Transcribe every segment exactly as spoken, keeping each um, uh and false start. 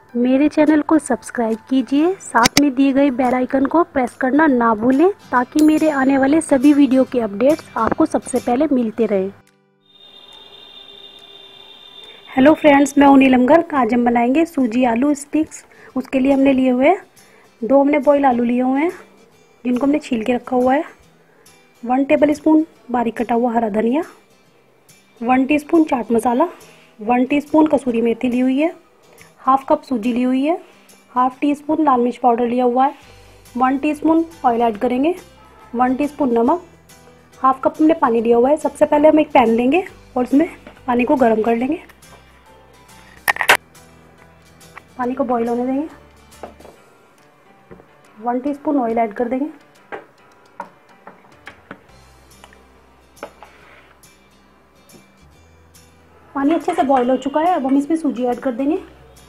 मेरे चैनल को सब्सक्राइब कीजिए, साथ में दिए गए बेल आइकन को प्रेस करना ना भूलें ताकि मेरे आने वाले सभी वीडियो के अपडेट्स आपको सबसे पहले मिलते रहें। हेलो फ्रेंड्स, मैं हूं नीलम गर्ग। आज हम बनाएंगे सूजी आलू स्टिक्स। उसके लिए हमने लिए हुए हैं दो हमने बॉयल आलू लिए हुए हैं जिनको हमने छील के रखा हुआ है। वन टेबल स्पून बारीक कटा हुआ हरा धनिया, one teaspoon chaat masala, one teaspoon कसूरी मेथी ली हुई है, हाफ कप सूजी ली हुई है, हाफ टी स्पून लाल मिर्च पाउडर लिया हुआ है, वन टीस्पून ऑयल ऐड करेंगे, वन टीस्पून नमक, हाफ कप हमने पानी लिया हुआ है। सबसे पहले हम एक पैन लेंगे और उसमें पानी को गर्म कर लेंगे। पानी को बॉईल होने देंगे। वन टीस्पून ऑयल ऐड कर देंगे। पानी अच्छे से बॉईल हो चुका है। अब हम इसमें सूजी ऐड कर देंगे।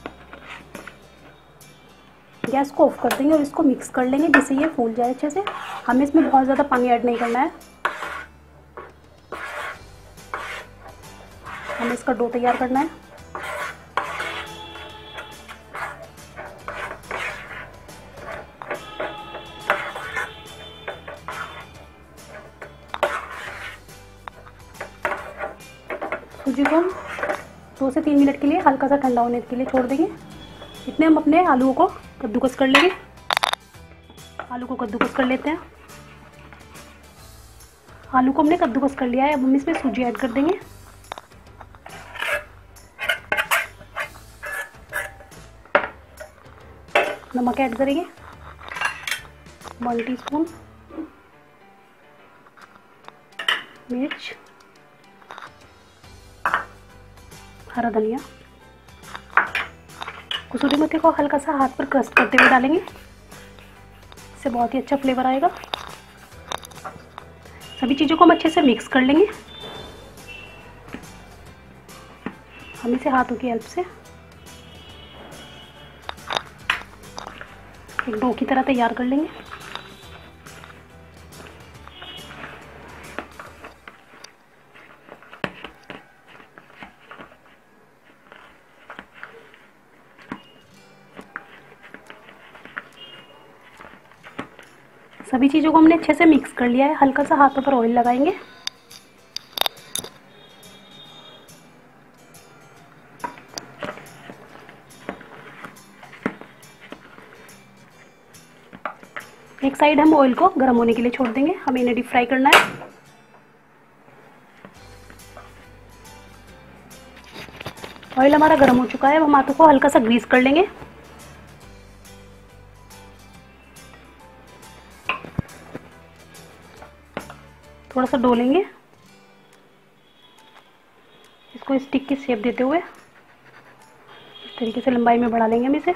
गैस को ऑफ कर देंगे और इसको मिक्स कर लेंगे जिससे ये फूल जाए अच्छे से। हमें इसमें बहुत ज़्यादा पानी ऐड नहीं करना है। हमें इसका डो तैयार करना है। सूजी को हम दो से तीन मिनट के लिए हल्का सा ठंडा होने के लिए छोड़ देंगे। इतने हम अपने आलूओं को कद्दूकस कर लेंगे। आलू को कद्दूकस कर लेते हैं। आलू को हमने कद्दूकस कर लिया है। अब हम इसमें सूजी ऐड कर देंगे। नमक ऐड करेंगे वन टीस्पून, मिर्च, हरा धनिया, कसूरी मेथी को हल्का सा हाथ पर क्रश करते हुए डालेंगे। इससे बहुत ही अच्छा फ्लेवर आएगा। सभी चीज़ों को हम अच्छे से मिक्स कर लेंगे। हम इसे हाथों की हेल्प से एक डो की तरह तैयार कर लेंगे। सभी चीज़ों को हमने अच्छे से मिक्स कर लिया है। हल्का सा हाथों पर ऑयल लगाएंगे। एक साइड हम ऑयल को गर्म होने के लिए छोड़ देंगे। हमें इन्हें डीप फ्राई करना है। ऑयल हमारा गर्म हो चुका है। अब हम हाथों को हल्का सा ग्रीस कर लेंगे। थोड़ा सा डो लेंगे। इसको स्टिक की शेप देते हुए इस तरीके से लंबाई में बढ़ा लेंगे हम इसे।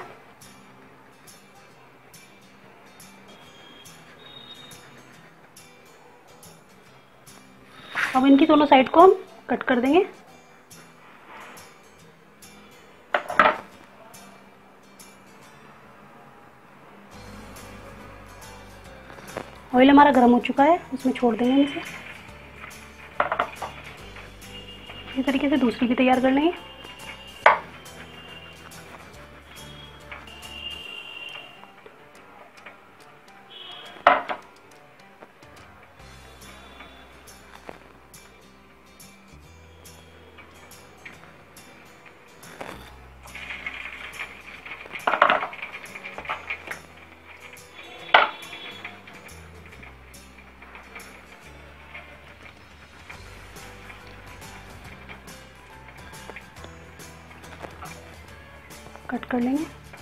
अब इनकी दोनों साइड को हम कट कर देंगे। ऑयल हमारा गर्म हो चुका है, उसमें छोड़ देंगे हम इसे। इस तरीके से दूसरी भी तैयार कर लेंगे। कट कर लेंगे।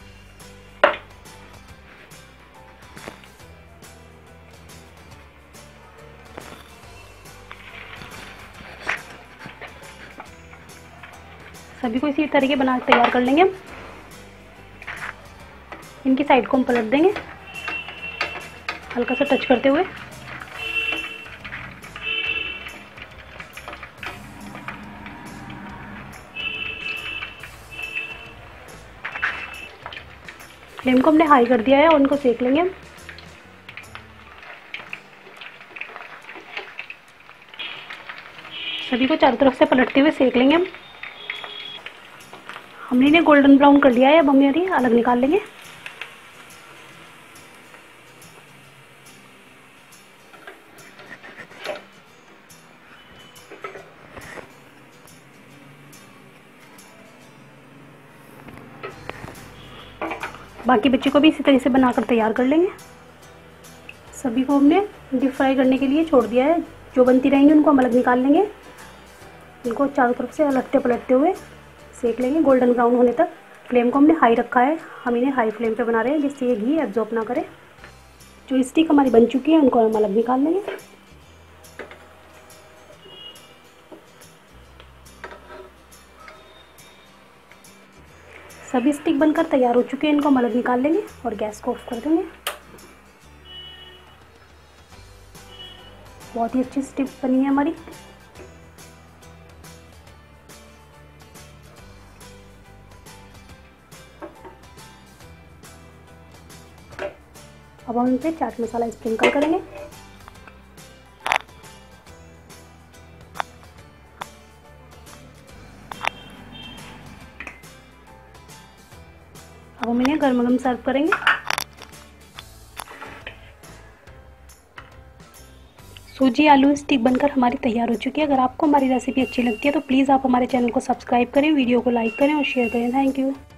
सभी को इसी तरीके बना के तैयार कर लेंगे हम। इनकी साइड को हम पलट देंगे हल्का सा टच करते हुए। फ्लेम को हमने हाई कर दिया है और इनको सेक लेंगे हम। सभी को चारों तरफ से पलटते हुए सेक लेंगे हम। हमने इन्हें गोल्डन ब्राउन कर लिया है, अब हम ये अलग निकाल लेंगे। बाकी बच्चे को भी इसी तरह से बनाकर तैयार कर लेंगे। सभी को हमने डीप फ्राई करने के लिए छोड़ दिया है। जो बनती रहेंगी उनको हम अलग निकाल लेंगे। इनको चारों तरफ से अलटते पलटते हुए सेक लेंगे गोल्डन ब्राउन होने तक। फ्लेम को हमने हाई रखा है, हम इन्हें हाई फ्लेम पे बना रहे हैं जिससे ये घी एब्जॉर्ब ना करे। जो स्टिक हमारी बन चुकी है उनको हम अलग निकाल लेंगे। सभी स्टिक बनकर तैयार हो चुके हैं, इनको हम अलग निकाल लेंगे और गैस को ऑफ कर देंगे। बहुत ही अच्छी स्टिक बनी है हमारी। अब हम इन पे चाट मसाला स्प्रिंकल करेंगे। अब हम इन्हें गर्म गर्म सर्व करेंगे। सूजी आलू स्टिक बनकर हमारी तैयार हो चुकी है। अगर आपको हमारी रेसिपी अच्छी लगती है तो प्लीज़ आप हमारे चैनल को सब्सक्राइब करें, वीडियो को लाइक करें और शेयर करें। Thank you.